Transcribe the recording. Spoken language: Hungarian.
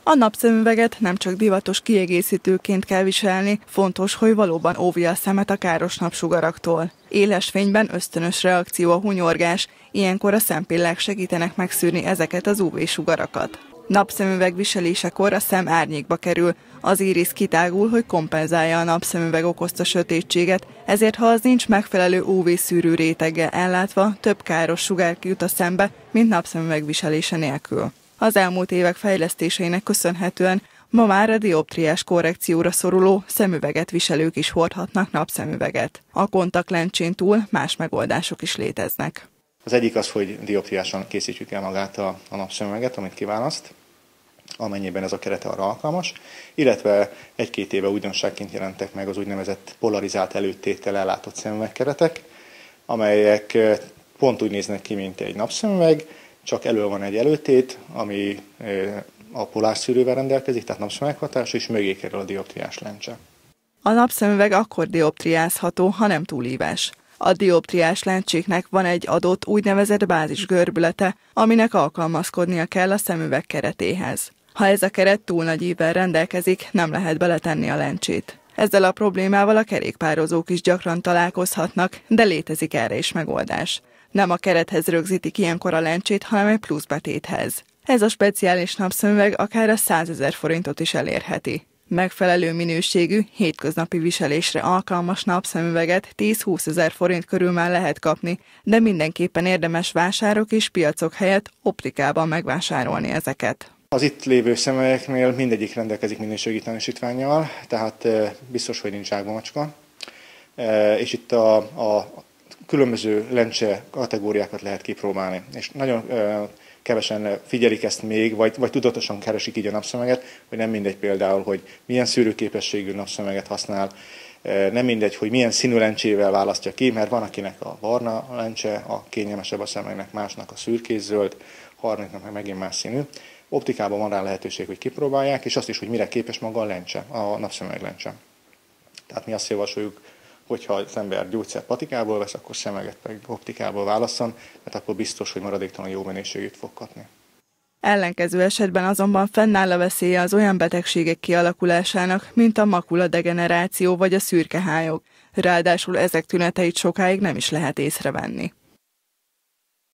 A napszemüveget nem csak divatos kiegészítőként kell viselni, fontos, hogy valóban óvja a szemet a káros napsugaraktól. Éles fényben ösztönös reakció a hunyorgás, ilyenkor a szempillák segítenek megszűrni ezeket az UV-sugarakat. Napszemüveg viselésekor a szem árnyékba kerül, az írisz kitágul, hogy kompenzálja a napszemüveg okozta sötétséget, ezért ha az nincs megfelelő UV-szűrő réteggel ellátva, több káros sugár jut a szembe, mint napszemüveg viselése nélkül. Az elmúlt évek fejlesztéseinek köszönhetően ma már a dioptriás korrekcióra szoruló szemüveget viselők is hordhatnak napszemüveget. A kontaktlencsén túl más megoldások is léteznek. Az egyik az, hogy dioptriásan készítjük el magát a napszemüveget, amit kiválaszt, amennyiben ez a kerete arra alkalmas, illetve egy-két éve újdonságként jelentek meg az úgynevezett polarizált előttéttel ellátott szemüvegkeretek, amelyek pont úgy néznek ki, mint egy napszemüveg, csak elől van egy előtét, ami a polárszűrővel rendelkezik, tehát napszemüveghatású, és mögé kerül a dioptriás lencse. A napszemüveg akkor dioptriázható, ha nem túl íves. A dioptriás lencséknek van egy adott úgynevezett bázisgörbülete, aminek alkalmazkodnia kell a szemüveg keretéhez. Ha ez a keret túl nagy ívvel rendelkezik, nem lehet beletenni a lencsét. Ezzel a problémával a kerékpározók is gyakran találkozhatnak, de létezik erre is megoldás. Nem a kerethez rögzítik ilyenkor a lencsét, hanem egy pluszbetéthez. Ez a speciális napszemüveg akár a 100 000 forintot is elérheti. Megfelelő minőségű, hétköznapi viselésre alkalmas napszemüveget 10-20 000 forint körül már lehet kapni, de mindenképpen érdemes vásárok és piacok helyett optikában megvásárolni ezeket. Az itt lévő szemüvegeknél mindegyik rendelkezik minőségi tanúsítvánnyal, tehát biztos, hogy nincs zsákba macska. És itt a különböző lencse kategóriákat lehet kipróbálni. És nagyon kevesen figyelik ezt még, vagy tudatosan keresik így a napszemüveget, hogy nem mindegy például, hogy milyen szűrőképességű napszemüveget használ, nem mindegy, hogy milyen színű lencsével választja ki, mert van akinek a barna lencse, a kényelmesebb a szemüvegnek, másnak a szürkészöld, harmadiknak meg megint más színű. Optikában van rá lehetőség, hogy kipróbálják, és azt is, hogy mire képes maga a lencse, a napszemüveg lencse. Tehát mi azt javasoljuk, hogyha az ember gyógyszert patikából vesz, akkor szemüveget pedig optikából válasszon, mert akkor biztos, hogy maradéktalan jó minőségűt fog kapni. Ellenkező esetben azonban fennáll a veszélye az olyan betegségek kialakulásának, mint a makuladegeneráció vagy a szürkehályok. Ráadásul ezek tüneteit sokáig nem is lehet észrevenni.